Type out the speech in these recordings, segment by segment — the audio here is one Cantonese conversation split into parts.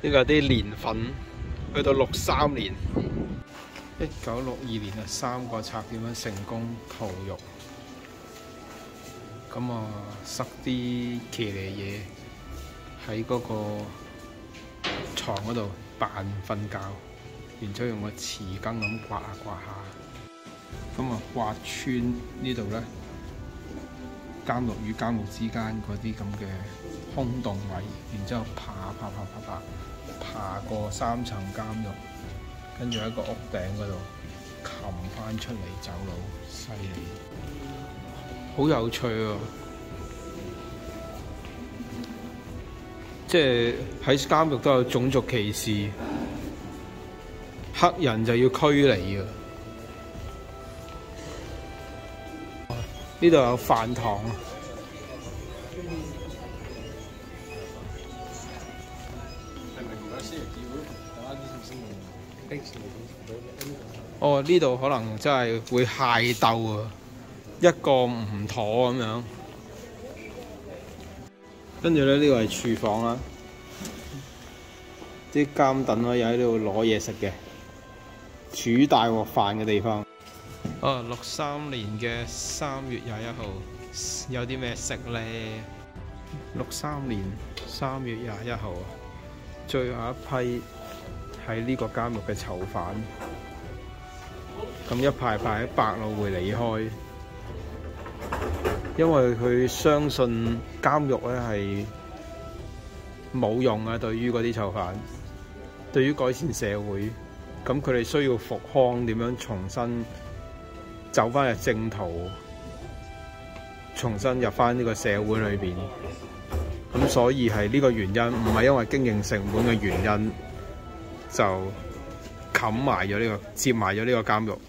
呢個啲年份去到63年，1962年啊，3個賊點樣成功逃獄？咁啊，塞啲騎呢嘢喺嗰個牀嗰度扮瞓覺，然之後用個匙羹咁刮下刮下，咁啊刮穿呢度咧監獄與監獄之間嗰啲咁嘅空洞位，然之後爬過3層監獄，跟住喺個屋頂嗰度擒翻出嚟走佬，犀利，好有趣啊！即係喺監獄都有種族歧視，黑人就要驅離啊！呢度有飯堂啊！哦，呢度可能真係會械鬥啊！一個唔妥咁樣，跟住咧呢個係廚房啦，啲監躉可以喺呢度攞嘢食嘅，煮大鑊飯嘅地方。哦，63年嘅3月21號有啲咩食呢？63年3月21號，最後一批喺呢個監獄嘅囚犯，咁一排排喺百老匯離開，因為佢相信監獄咧係冇用啊，對於嗰啲囚犯，對於改善社會，咁佢哋需要復康，點樣重新走翻入正途，重新入翻呢個社會裏邊。咁所以係呢個原因，唔係因為經營成本嘅原因，就冚埋咗呢個，接埋咗呢個監獄。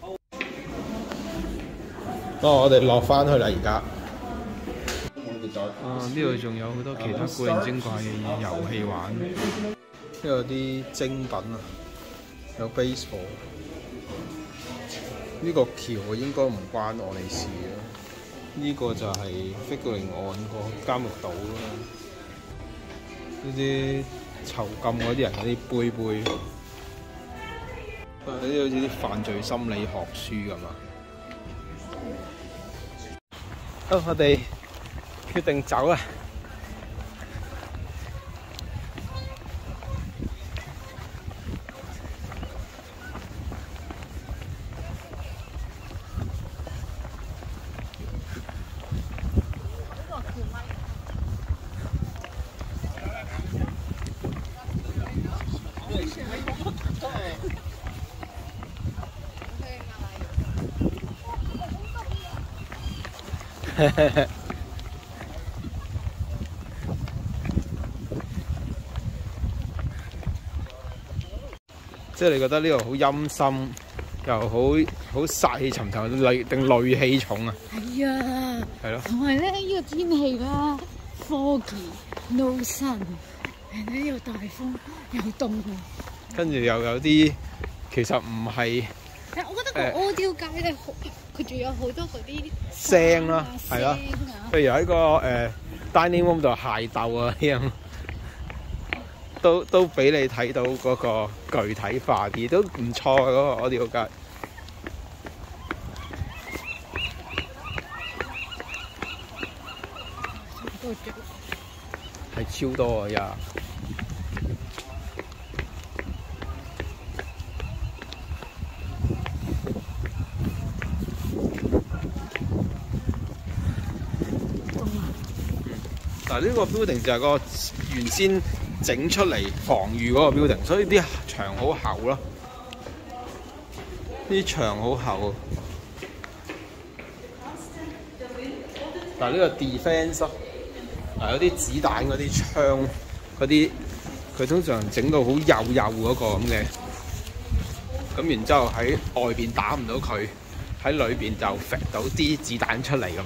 我哋落翻去啦，而家。呢度仲有好多其他古靈精怪嘅遊戲玩，呢度有啲精品啊，有 baseball。呢個橋應該唔關我哋事嘅，呢個就係菲律賓岸個監獄島啦。呢啲囚禁嗰啲人嗰啲杯杯，呢啲好似啲犯罪心理學書咁啊！好，我哋決定走啦。即係你覺得呢度好陰森，又好殺氣沉沉，定戾氣重啊？ 係啊， 係咯。 同埋咧呢個天氣啦，foggy no sun， 呢又大風又凍， 跟住又有啲其實唔係。 我覺得個 audio 街咧，佢仲有好多嗰啲聲啦，係啦，譬如喺個dining room 度械鬥啊，呢樣都俾你睇到嗰個具體化啲，都唔錯嘅嗰個 audio 街。係超多啊！呀〜嗱，呢個 building 就係個原先整出嚟防禦嗰個 building， 所以啲牆好厚咯，啲牆好厚。嗱，呢個 defense 咯，嗱有啲子彈嗰啲槍嗰啲，佢通常整到好幼嗰個咁嘅，咁然之後喺外邊打唔到佢，喺裏邊就揈到啲子彈出嚟咁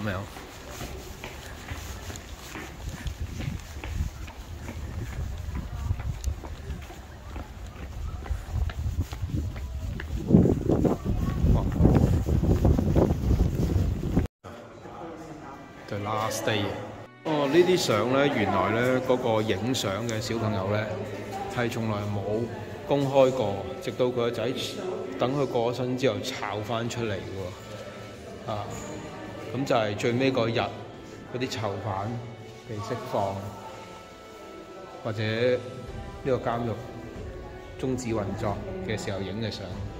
樣。The last day。哦， 哦，呢啲相咧，原來咧嗰個影相嘅小朋友咧，係從來冇公開過，直到佢個仔等佢過咗身之後炒翻出嚟喎。啊，咁就係最尾嗰日嗰啲囚犯被釋放，或者呢個監獄終止運作嘅時候影嘅相。